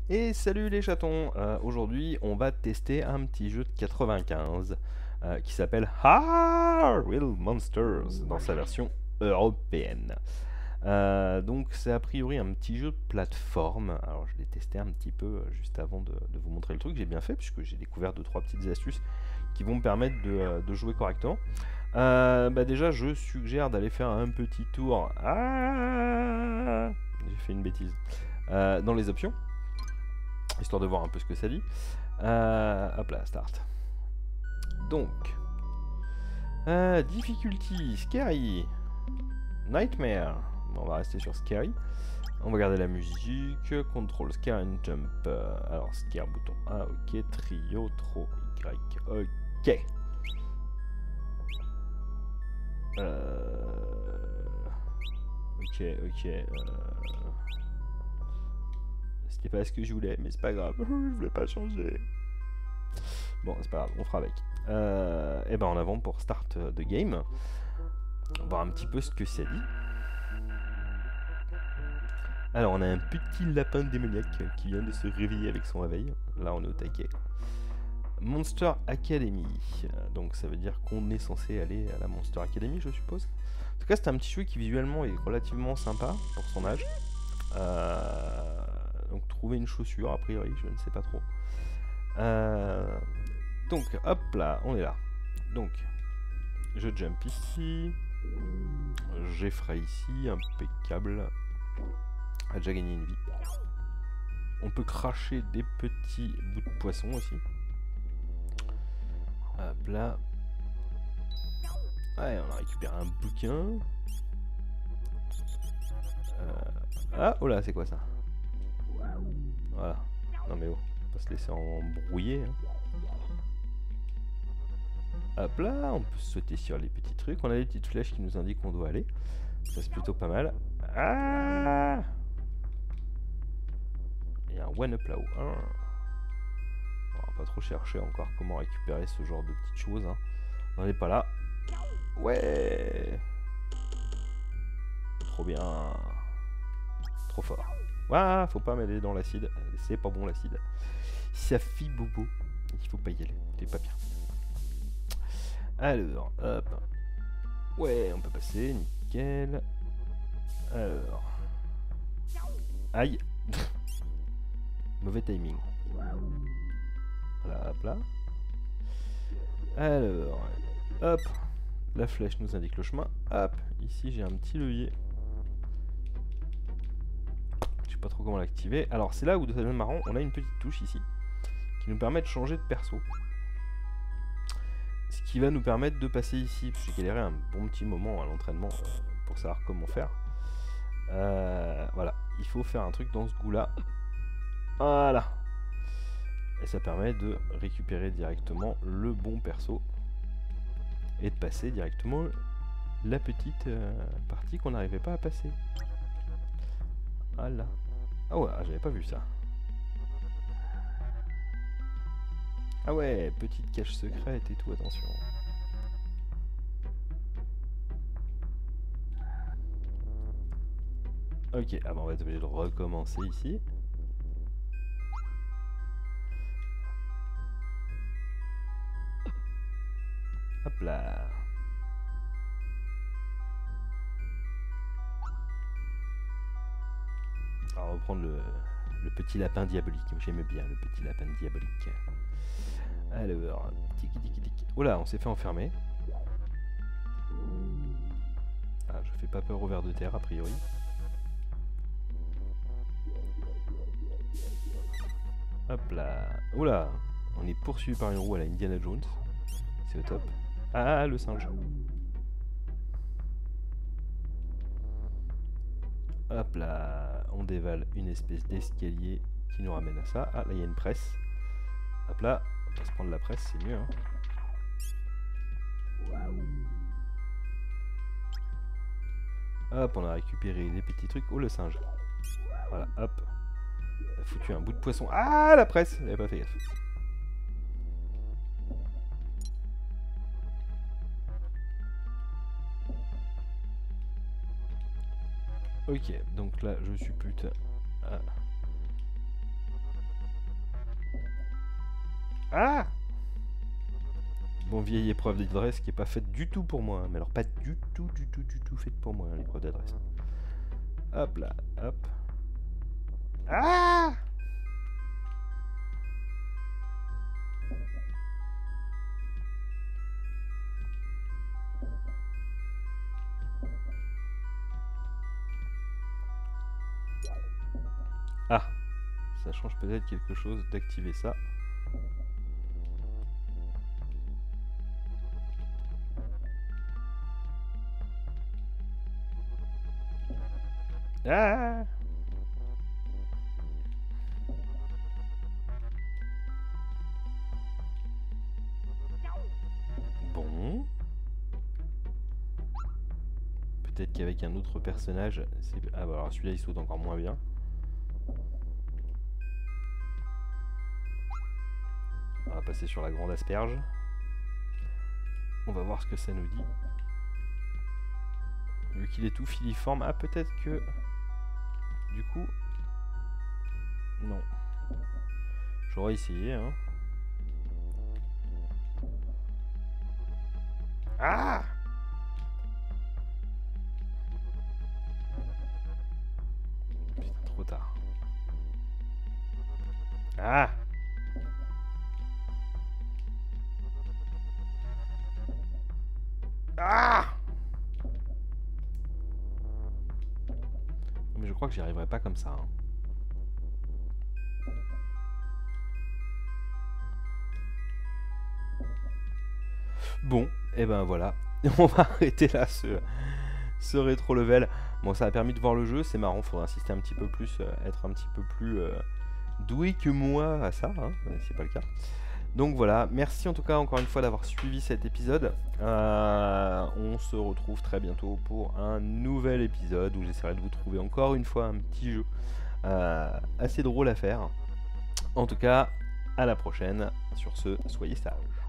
Et salut les chatons. Aujourd'hui on va tester un petit jeu de 95 qui s'appelle Real Monsters dans sa version européenne. Donc c'est a priori un petit jeu de plateforme. Alors je l'ai testé un petit peu juste avant de vous montrer le truc. J'ai bien fait puisque j'ai découvert 2-3 petites astuces qui vont me permettre de jouer correctement. Déjà je suggère d'aller faire un petit tour. J'ai fait une bêtise. Dans les options, histoire de voir un peu ce que ça dit. Hop là, start. Donc, difficulty, scary, nightmare. Bon, on va rester sur scary. On va garder la musique. Control, scare and jump. Alors, scare, bouton A, ok. Trio, trop, Y, ok. Ok. C'était pas ce que je voulais, mais c'est pas grave. Je voulais pas changer. Bon, c'est pas grave, on fera avec. Et ben en avant pour start the game. On va voir un petit peu ce que ça dit. Alors, on a un petit lapin démoniaque qui vient de se réveiller avec son réveil. Là, on est au taquet. Monster Academy. Donc, ça veut dire qu'on est censé aller à la Monster Academy, je suppose. En tout cas, c'est un petit jeu qui visuellement est relativement sympa pour son âge. Donc, trouver une chaussure, a priori, je ne sais pas trop. Donc, hop là, on est là. Donc, je jump ici. J'effraie ici, impeccable. A déjà gagné une vie. On peut cracher des petits bouts de poisson aussi. Hop là. Ouais, on a récupéré un bouquin. Ah, oh là, c'est quoi ça? Voilà. Non mais oh, on va pas se laisser embrouiller. Hein. Hop là, on peut sauter sur les petits trucs. On a des petites flèches qui nous indiquent où on doit aller. Ça c'est plutôt pas mal. Ah! Il y a un one-up là-haut. Ah. On va pas trop chercher encore comment récupérer ce genre de petites choses. Hein. On n'en est pas là. Ouais! Trop bien. Trop fort. Ah, faut pas m'aider dans l'acide. C'est pas bon l'acide. Ça fit bobo. Il faut pas y aller. C'est pas bien. Alors, hop. Ouais, on peut passer. Nickel. Alors. Aïe. Mauvais timing. Voilà, hop là. Alors, hop. La flèche nous indique le chemin. Hop. Ici, j'ai un petit levier. Je sais pas trop comment l'activer. Alors, c'est là où ça devient marrant. On a une petite touche ici qui nous permet de changer de perso. Ce qui va nous permettre de passer ici, parce que j'ai galéré un bon petit moment à l'entraînement pour savoir comment faire. Voilà, il faut faire un truc dans ce goût-là. Voilà. Et ça permet de récupérer directement le bon perso. Et de passer directement la petite partie qu'on n'arrivait pas à passer. Voilà. Ah ouais, j'avais pas vu ça. Ah ouais, petite cache secrète et tout, attention. Ok, ah bah on va être obligé de recommencer ici. Hop là. On va reprendre le petit lapin diabolique. J'aime bien le petit lapin diabolique. Alors, tiki tiki tiki. Oh là, on s'est fait enfermer. Ah, je fais pas peur au ver de terre a priori. Hop là. Oula, on est poursuivi par une roue à la Indiana Jones. C'est au top. Ah, le singe. Hop là, on dévale une espèce d'escalier qui nous ramène à ça. Ah, là il y a une presse. Hop là, on va se prendre la presse, c'est mieux. Hein. Hop, on a récupéré les petits trucs. Oh, le singe. Voilà, hop. On a foutu un bout de poisson. Ah, la presse! J'avais pas fait gaffe. Ok, donc là, je suis putain. Ah. Ah! Bon, vieille épreuve d'adresse qui est pas faite du tout pour moi. Mais alors pas du tout faite pour moi, l'épreuve d'adresse. Hop là, hop. Ah! Ah! Ça change peut-être quelque chose d'activer ça. Ah! Bon. Peut-être qu'avec un autre personnage... Ah bah alors celui-là il saute encore moins bien. On va passer sur la grande asperge. On va voir ce que ça nous dit. Vu qu'il est tout filiforme... Ah peut-être que... Du coup... Non. J'aurais essayé, hein. Ah! Putain, trop tard. Ah! Ah! Mais je crois que j'y arriverai pas comme ça, hein. Bon, et ben voilà. On va arrêter là ce rétro level. Bon, ça a permis de voir le jeu, c'est marrant, faudra insister un petit peu plus, être un petit peu plus doué que moi à ça, hein, c'est pas le cas. Donc voilà, merci en tout cas encore une fois d'avoir suivi cet épisode. On se retrouve très bientôt pour un nouvel épisode où j'essaierai de vous trouver encore une fois un petit jeu assez drôle à faire. En tout cas, à la prochaine. Sur ce, soyez sages.